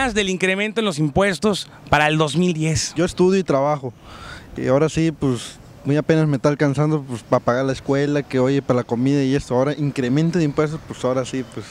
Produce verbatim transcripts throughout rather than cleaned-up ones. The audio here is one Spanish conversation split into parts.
esperas del incremento en los impuestos para el dos mil diez? Yo estudio y trabajo, y ahora sí, pues muy apenas me está alcanzando pues, para pagar la escuela, que oye, para la comida y esto. Ahora incremento de impuestos, pues ahora sí, pues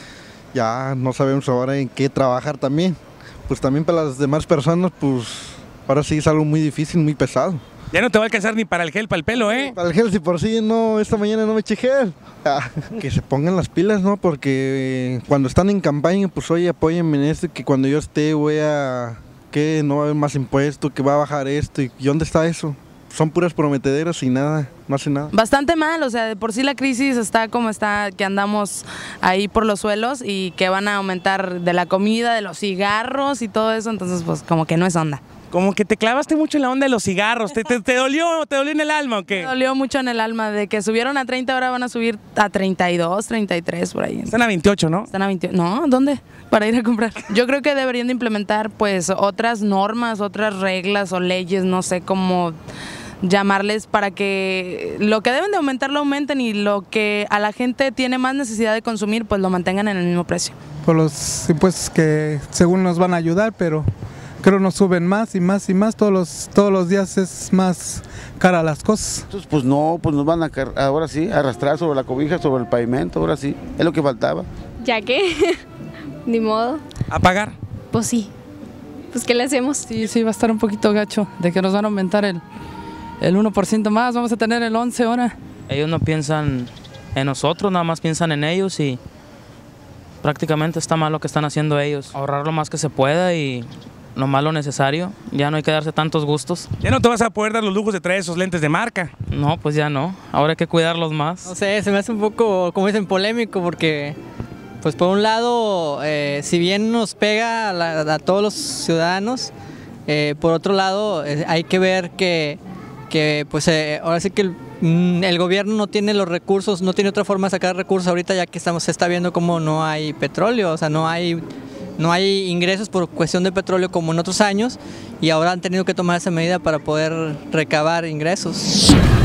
ya no sabemos ahora en qué trabajar también. Pues también para las demás personas, pues ahora sí es algo muy difícil, muy pesado. Ya no te va a alcanzar ni para el gel, para el pelo, ¿eh? Para el gel, si por sí no, esta mañana no me eché gel. Ah, que se pongan las pilas, ¿no? Porque cuando están en campaña, pues oye, apóyenme en esto, que cuando yo esté voy a... que no va a haber más impuestos, que va a bajar esto. ¿Y dónde está eso? Son puras prometederas y nada, no hace nada. Bastante mal, o sea, de por sí la crisis está como está, que andamos ahí por los suelos y que van a aumentar de la comida, de los cigarros y todo eso, entonces pues como que no es onda. Como que te clavaste mucho en la onda de los cigarros. ¿Te, te, te dolió te dolió en el alma o qué? Me dolió mucho en el alma, de que subieron a treinta, ahora van a subir a treinta y dos, treinta y tres por ahí. Están a veintiocho, ¿no? Están a veintiocho. No, ¿dónde? Para ir a comprar. Yo creo que deberían de implementar pues otras normas, otras reglas o leyes, no sé cómo llamarles, para que lo que deben de aumentar lo aumenten y lo que a la gente tiene más necesidad de consumir pues lo mantengan en el mismo precio. Por los impuestos que según nos van a ayudar, pero creo nos suben más y más y más, todos los, todos los días es más cara las cosas. Entonces, pues no, pues nos van a ahora sí arrastrar sobre la cobija, sobre el pavimento, ahora sí, es lo que faltaba. ¿Ya qué? Ni modo. ¿A pagar? Pues sí. Pues ¿qué le hacemos? Sí, sí, va a estar un poquito gacho, de que nos van a aumentar el, el uno por ciento más, vamos a tener el once ahora. Ellos no piensan en nosotros, nada más piensan en ellos y prácticamente está mal lo que están haciendo ellos. Ahorrar lo más que se pueda y lo más lo necesario, ya no hay que darse tantos gustos. ¿Ya no te vas a poder dar los lujos de traer esos lentes de marca? No, pues ya no, ahora hay que cuidarlos más. No sé, se me hace un poco, como dicen, polémico porque, pues por un lado, eh, si bien nos pega a, la, a todos los ciudadanos, eh, por otro lado eh, hay que ver que, que pues eh, ahora sí que el, el gobierno no tiene los recursos, no tiene otra forma de sacar recursos ahorita, ya que estamos, se está viendo como no hay petróleo, o sea, no hay... No hay ingresos por cuestión de petróleo como en otros años y ahora han tenido que tomar esa medida para poder recabar ingresos.